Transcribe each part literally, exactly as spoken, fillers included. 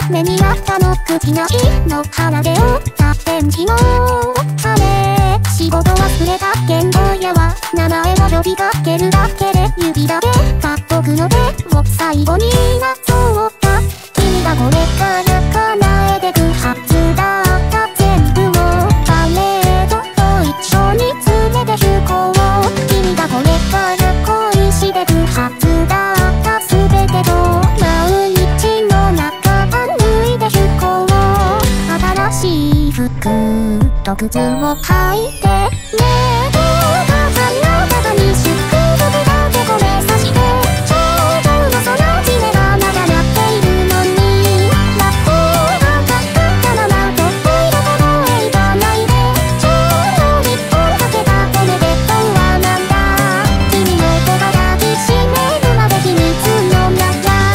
目にあったの口なしの鼻で折った天気の羽。仕事忘れた言語やは名前を呼びかけるだけで指だけが僕の手を最後になそうか。君がこれから叶えてくはずだった全部をパレードと一緒に連れて行こう。君がこれから恋してくはずだった全てと毎日の中脱いで行こう。新しい服と靴を履いてねえと花束に祝福だけ込めさして頂上のその地ではまだ鳴っているのにラッコがかかったままとっといどころへ行かないでちょうど一本かけたおめでとうはなんだ。君の子が抱きしめるまで秘密の中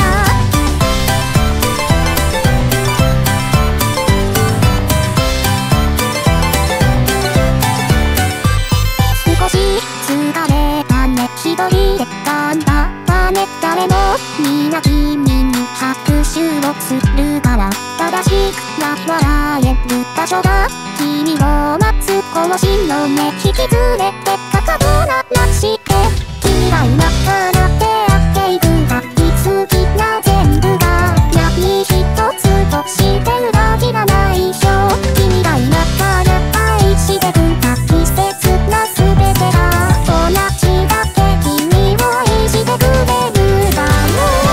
少し疲れたね一人で頑張ったね誰もみんな君に拍手をするから正しくは笑える場所が君を待つこの日の目引き連れてかかと鳴らして君が今から出会っていく大好きな全部が何一つとして裏切らないよ。君が今から愛してく大切な全てが同じだけ君を愛してくれるだろう。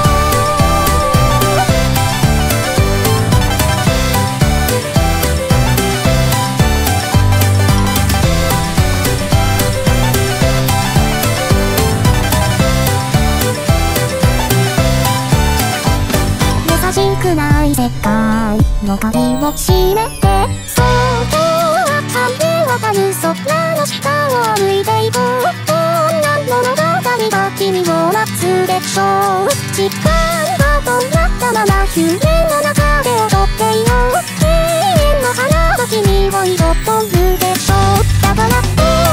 優しくない世界の鍵を閉めてそっと風を渡る空の下を歩いていくこんな物語が君を待つでしょう。時間が止まったまま夢の中で踊っていよう永遠の花が君を彩るでしょう。だから